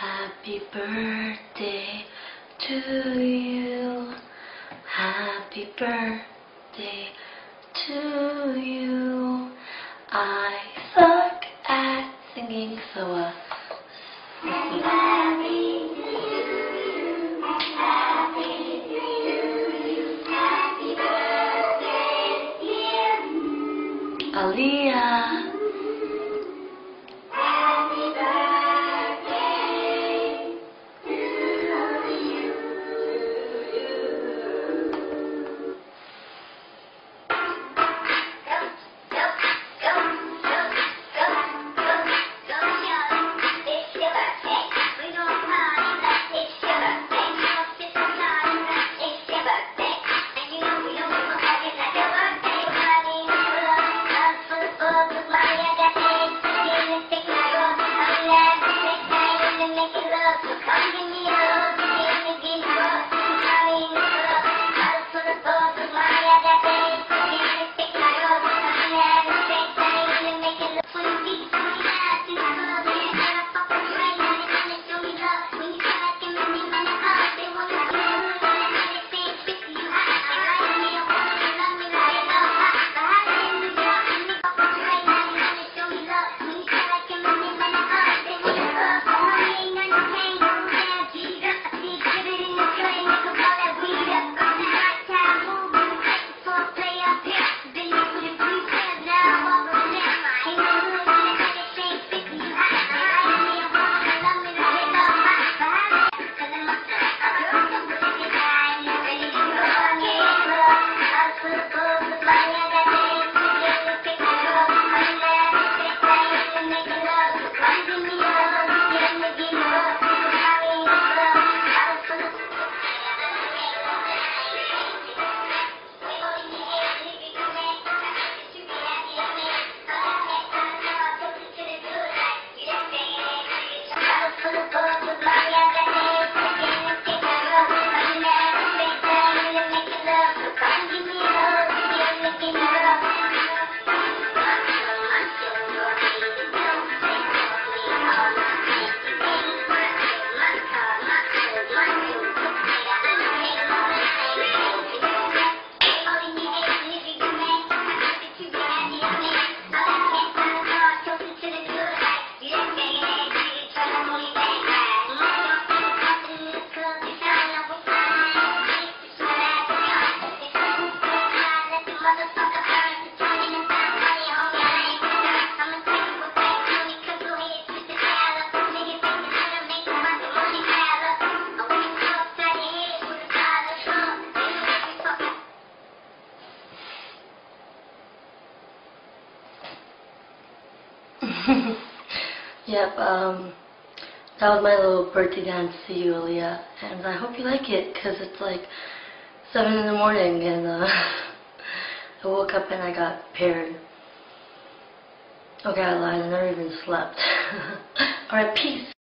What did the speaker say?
Happy birthday to you. Happy birthday to you. I suck at singing, so happy birthday to you. Happy to you. Happy birthday, dear Aliyah. Yep, that was my little birthday dance to you, Aliyah, and I hope you like it, because it's like 7 in the morning, and I woke up and I got paired. Okay, I lied, I never even slept. Alright, peace.